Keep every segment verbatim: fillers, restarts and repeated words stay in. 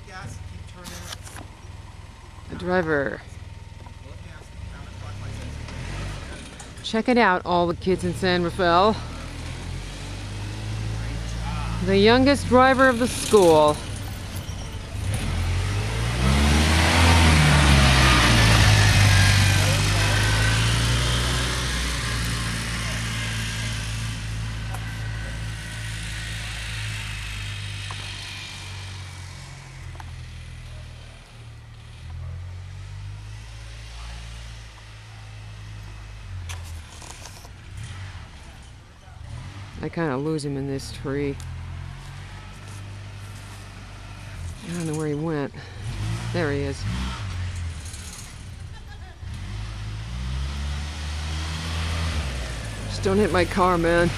The driver. Check it out, all the kids in San Rafael. The youngest driver of the school. I kind of lose him in this tree. I don't know where he went. There he is. Just don't hit my car, man.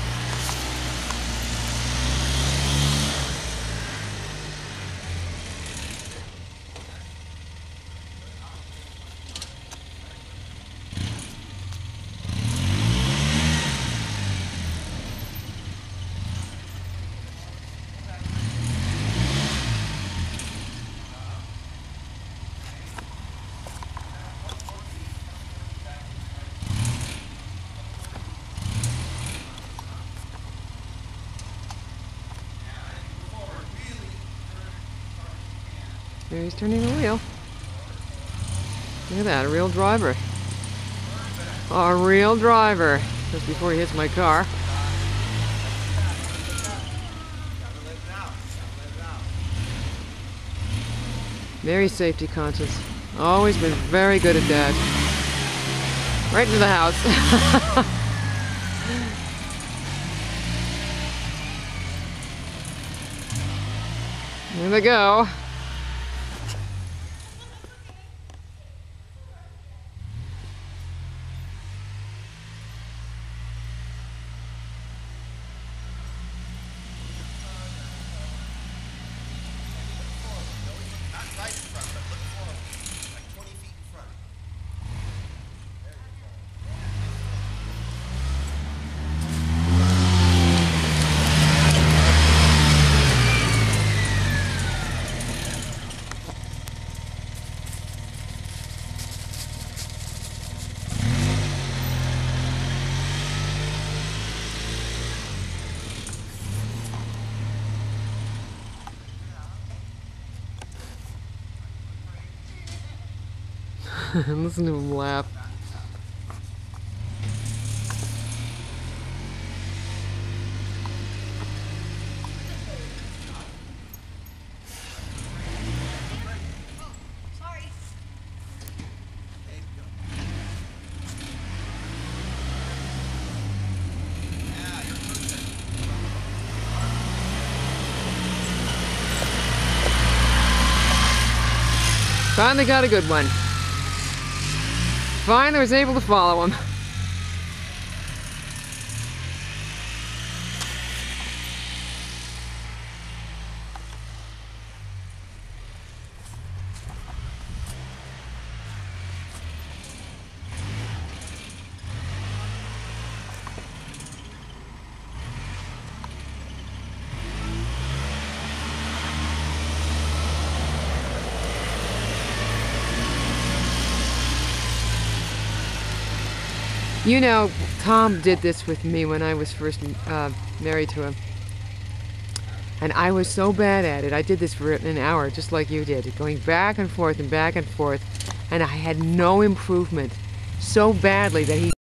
There he's turning the wheel. Look at that, a real driver. A real driver. Just before he hits my car. Very safety conscious. Always been very good at that. Right into the house. There they go. Listen to him laugh. Sorry. Finally got a good one. Finally was able to follow him. You know, Tom did this with me when I was first uh, married to him. And I was so bad at it. I did this for an hour, just like you did, going back and forth and back and forth. And I had no improvement so badly that he